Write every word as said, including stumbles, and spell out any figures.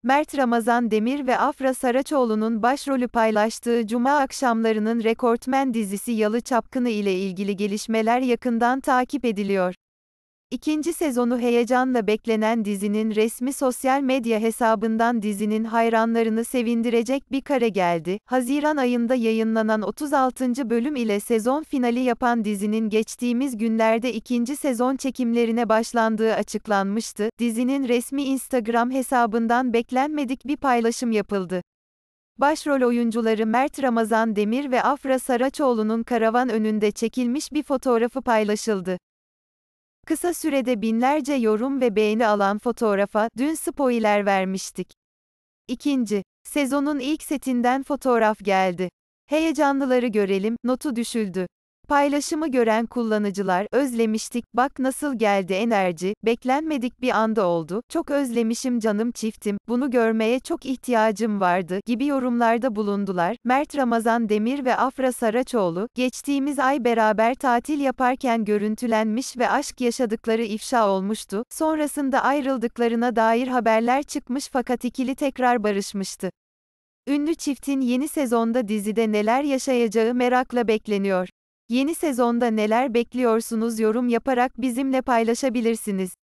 Mert Ramazan Demir ve Afra Saraçoğlu'nun başrolü paylaştığı Cuma akşamlarının rekortmen dizisi Yalı Çapkını ile ilgili gelişmeler yakından takip ediliyor. İkinci sezonu heyecanla beklenen dizinin resmi sosyal medya hesabından dizinin hayranlarını sevindirecek bir kare geldi. Haziran ayında yayınlanan otuz altıncı bölüm ile sezon finali yapan dizinin geçtiğimiz günlerde ikinci sezon çekimlerine başlandığı açıklanmıştı. Dizinin resmi Instagram hesabından beklenmedik bir paylaşım yapıldı. Başrol oyuncuları Mert Ramazan Demir ve Afra Saraçoğlu'nun karavan önünde çekilmiş bir fotoğrafı paylaşıldı. Kısa sürede binlerce yorum ve beğeni alan fotoğrafa, dün spoiler vermiştik. İkinci sezonun ilk setinden fotoğraf geldi. Heyecanlıları görelim, notu düşüldü. Paylaşımı gören kullanıcılar, özlemiştik, bak nasıl geldi enerji, beklenmedik bir anda oldu, çok özlemişim canım çiftim, bunu görmeye çok ihtiyacım vardı, gibi yorumlarda bulundular. Mert Ramazan Demir ve Afra Saraçoğlu, geçtiğimiz ay beraber tatil yaparken görüntülenmiş ve aşk yaşadıkları ifşa olmuştu, sonrasında ayrıldıklarına dair haberler çıkmış fakat ikili tekrar barışmıştı. Ünlü çiftin yeni sezonda dizide neler yaşayacağı merakla bekleniyor. Yeni sezonda neler bekliyorsunuz yorum yaparak bizimle paylaşabilirsiniz.